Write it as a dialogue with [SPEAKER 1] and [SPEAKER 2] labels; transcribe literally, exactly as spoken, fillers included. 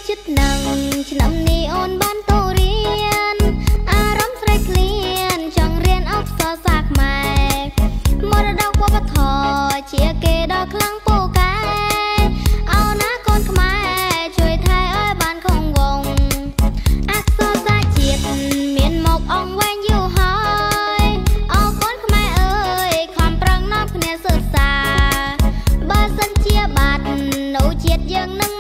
[SPEAKER 1] ចិត្តណាំឆ្នាំនេះអូនបានទៅរៀនអារម្មណ៍ស្រេកឃ្លានចង់រៀនអក្សរសាស្ត្រខ្មែរមរតកវប្បធម៌ជាគេដ៏ខ្លាំងពូកែអោណាកូនខ្មែរជួយថែឲ្យបានគង់វង្សអក្សរសាស្ត្រជាតិមានមកអង្វែងយូរហើយអរគុណខ្មែរអើយខំប្រឹងនាំគ្នាសិក្សាបើសិនជាបាត់នៅជាតិយើងនឹង